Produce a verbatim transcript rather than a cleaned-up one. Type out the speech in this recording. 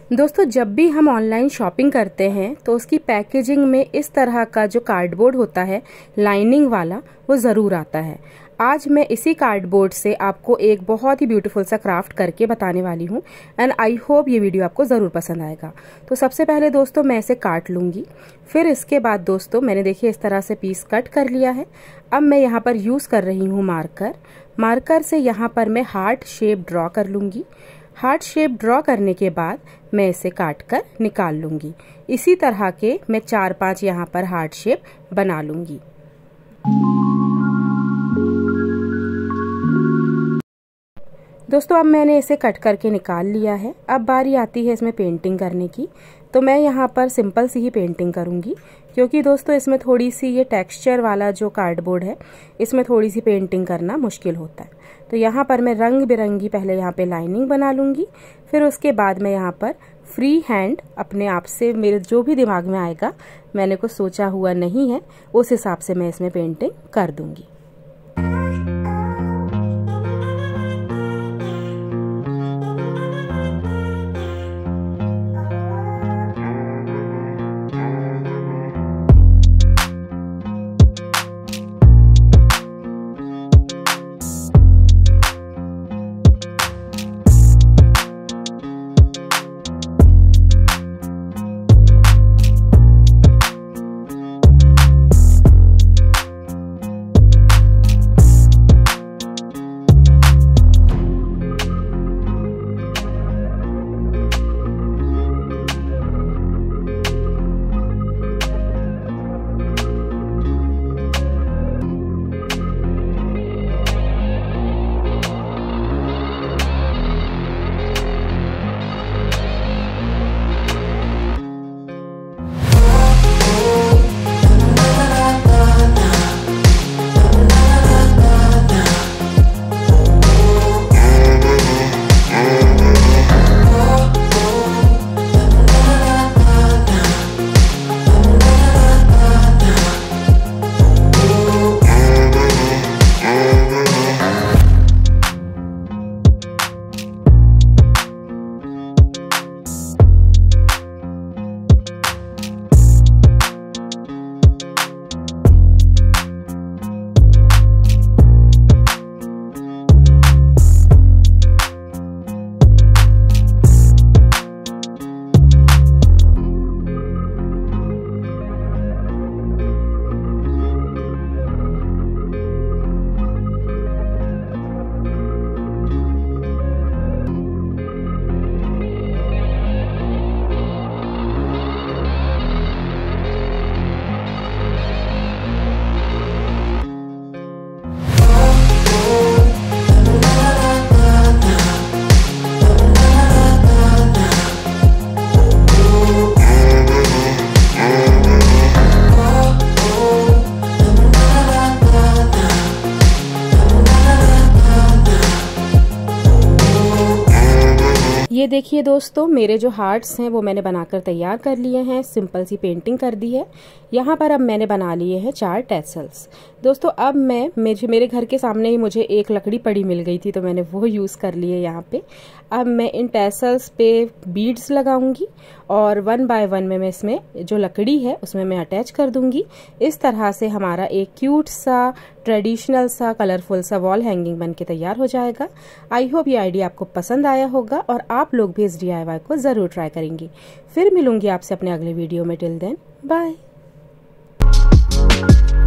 दोस्तों, जब भी हम ऑनलाइन शॉपिंग करते हैं तो उसकी पैकेजिंग में इस तरह का जो कार्डबोर्ड होता है लाइनिंग वाला, वो ज़रूर आता है। आज मैं इसी कार्डबोर्ड से आपको एक बहुत ही ब्यूटीफुल सा क्राफ्ट करके बताने वाली हूँ एंड आई होप ये वीडियो आपको ज़रूर पसंद आएगा। तो सबसे पहले दोस्तों मैं इसे काट लूँगी। फिर इसके बाद दोस्तों मैंने देखिए इस तरह से पीस कट कर लिया है। अब मैं यहाँ पर यूज़ कर रही हूँ मार्कर। मार्कर से यहाँ पर मैं हार्ट शेप ड्रॉ कर लूँगी। हार्ट शेप ड्रॉ करने के बाद मैं इसे काट कर निकाल लूँगी। इसी तरह के मैं चार पांच यहाँ पर हार्ट शेप बना लूँगी। दोस्तों अब मैंने इसे कट करके निकाल लिया है। अब बारी आती है इसमें पेंटिंग करने की। तो मैं यहाँ पर सिंपल सी ही पेंटिंग करूँगी, क्योंकि दोस्तों इसमें थोड़ी सी ये टेक्सचर वाला जो कार्डबोर्ड है इसमें थोड़ी सी पेंटिंग करना मुश्किल होता है। तो यहाँ पर मैं रंग बिरंगी पहले यहाँ पे लाइनिंग बना लूँगी। फिर उसके बाद मैं यहाँ पर फ्री हैंड अपने आप से, मेरे जो भी दिमाग में आएगा, मैंने कुछ सोचा हुआ नहीं है, उस हिसाब से मैं इसमें पेंटिंग कर दूँगी। ये देखिए दोस्तों, मेरे जो हार्ट्स हैं वो मैंने बनाकर तैयार कर लिए हैं। सिंपल सी पेंटिंग कर दी है। यहाँ पर अब मैंने बना लिए हैं चार टैसल्स। दोस्तों अब मैं मेरे मेरे घर के सामने ही मुझे एक लकड़ी पड़ी मिल गई थी, तो मैंने वो यूज़ कर ली है यहाँ पे। अब मैं इन टैसल्स पे बीड्स लगाऊंगी और वन बाय वन में मैं इसमें जो लकड़ी है उसमें मैं अटैच कर दूंगी। इस तरह से हमारा एक क्यूट सा ट्रेडिशनल सा कलरफुल सा वॉल हैंगिंग बन के तैयार हो जाएगा। आई होप ये आइडिया आपको पसंद आया होगा और आप लोग भी इस डी आई वाई को ज़रूर ट्राई करेंगे। फिर मिलूंगी आपसे अपने अगले वीडियो में। Till then bye.